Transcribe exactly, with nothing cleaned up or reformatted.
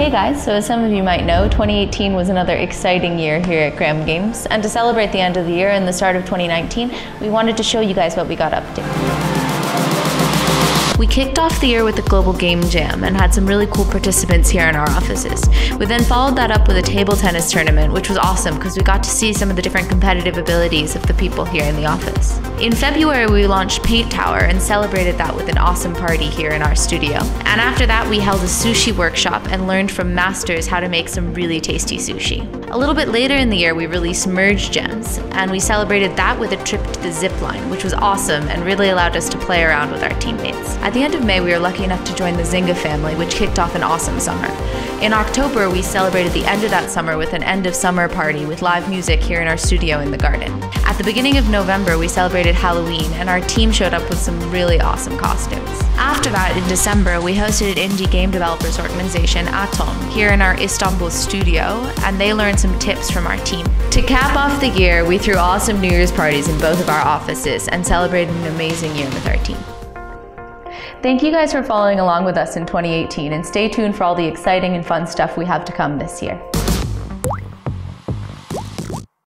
Hey guys, so as some of you might know, twenty eighteen was another exciting year here at Gram Games, and to celebrate the end of the year and the start of twenty nineteen, we wanted to show you guys what we got up to. We kicked off the year with a global game jam and had some really cool participants here in our offices. We then followed that up with a table tennis tournament, which was awesome because we got to see some of the different competitive abilities of the people here in the office. In February, we launched Paint Tower and celebrated that with an awesome party here in our studio. And after that, we held a sushi workshop and learned from masters how to make some really tasty sushi. A little bit later in the year, we released Merge Gems, and we celebrated that with a trip to the zip line, which was awesome and really allowed us to play around with our teammates. At the end of May, we were lucky enough to join the Zynga family, which kicked off an awesome summer. In October, we celebrated the end of that summer with an end of summer party with live music here in our studio in the garden. At the beginning of November, we celebrated Halloween, and our team showed up with some really awesome costumes. After that, in December, we hosted an indie game developers organization, Atom, here in our Istanbul studio, and they learned some tips from our team. To cap off the year, we threw awesome New Year's parties in both of our offices and celebrated an amazing year with our team. Thank you guys for following along with us in twenty eighteen, and stay tuned for all the exciting and fun stuff we have to come this year.